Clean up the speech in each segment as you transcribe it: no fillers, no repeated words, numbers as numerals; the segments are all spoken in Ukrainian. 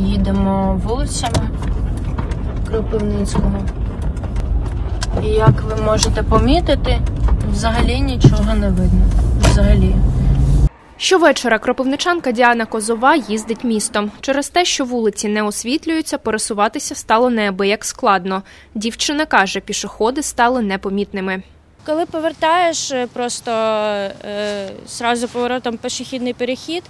їдемо вулицями Кропивницького. І як ви можете помітити, взагалі нічого не видно. Взагалі. Щовечора кропивничанка Діана Козова їздить містом. Через те, що вулиці не освітлюються, пересуватися стало неабияк складно. Дівчина каже, пішоходи стали непомітними. Коли повертаєш просто зразу поворотом пішохідний перехід,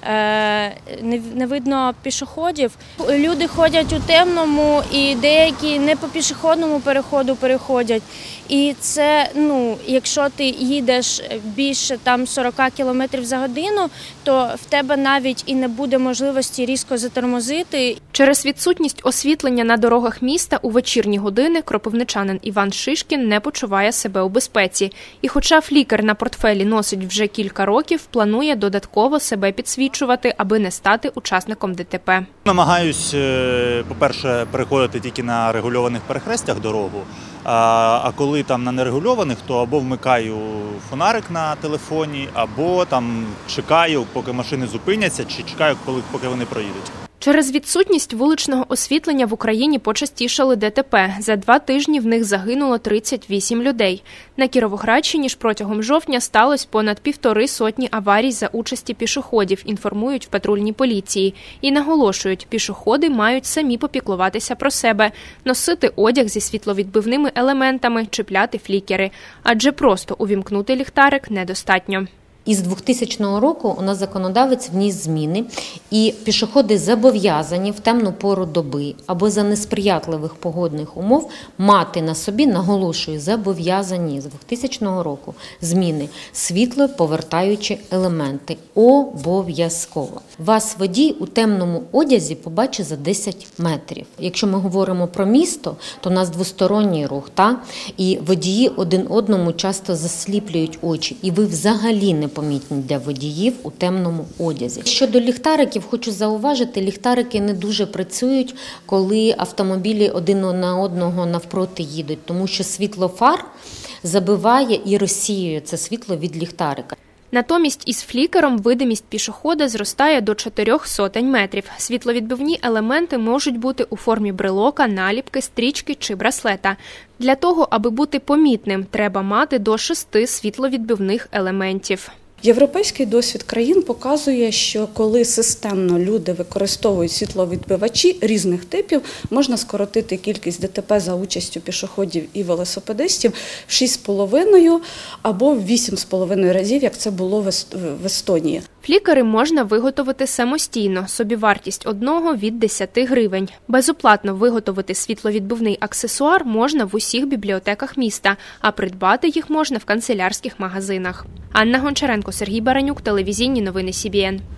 не видно пішоходів. Люди ходять у темному і деякі не по пішохідному переходу переходять. І це, якщо ти їдеш більше 40 км за годину, то в тебе навіть і не буде можливості різко затормозити. Через відсутність освітлення на дорогах міста у вечірні години кропивничанин Іван Шишкін не почуває себе у безпеці. І хоча флікер на портфелі носить вже кілька років, планує додатково себе підсвічувати, аби не стати учасником ДТП. Намагаюсь, по-перше, переходити тільки на регульованих перехрестях дорогу, а коли там на нерегульованих, то або вмикаю фонарик на телефоні, або там чекаю, поки машини зупиняться, чи чекаю, поки вони проїдуть. Через відсутність вуличного освітлення в Україні почастішали ДТП. За 2 тижні в них загинуло 38 людей. На Кіровоградщині ж протягом жовтня сталося понад 1,5 сотні аварій за участі пішоходів, інформують в патрульній поліції. І наголошують, пішоходи мають самі попіклуватися про себе, носити одяг зі світловідбивними елементами, чіпляти флікери. Адже просто увімкнути ліхтарик недостатньо. Із 2000 року у нас законодавець вніс зміни, і пішоходи зобов'язані в темну пору доби або за несприятливих погодних умов мати на собі, наголошую, зобов'язані з 2000 року зміни світлоповертаючі елементи. Обов'язково. Вас водій у темному одязі побачить за 10 метрів. Якщо ми говоримо про місто, то у нас двосторонній рух, і водії один одному часто засліплюють очі, і ви взагалі не помітні для водіїв у темному одязі. Щодо ліхтариків, хочу зауважити, ліхтарики не дуже працюють, коли автомобілі один на одного навпроти їдуть, тому що світло фар забиває і розсіює це світло від ліхтарика. Натомість із флікером видимість пішохода зростає до 400 метрів. Світловідбивні елементи можуть бути у формі брелока, наліпки, стрічки чи браслета. Для того, аби бути помітним, треба мати до 6 світловідбивних елементів. Європейський досвід країн показує, що коли системно люди використовують світловідбивачі різних типів, можна скоротити кількість ДТП за участю пішоходів і велосипедистів в 6,5 або в 8,5 разів, як це було в Естонії. Флікери можна виготовити самостійно, собівартість одного від 10 гривень. Безоплатно виготовити світловідбивний аксесуар можна в усіх бібліотеках міста, а придбати їх можна в канцелярських магазинах. Анна Гончаренко, Сергій Баранюк, телевізійні новини СІБІН.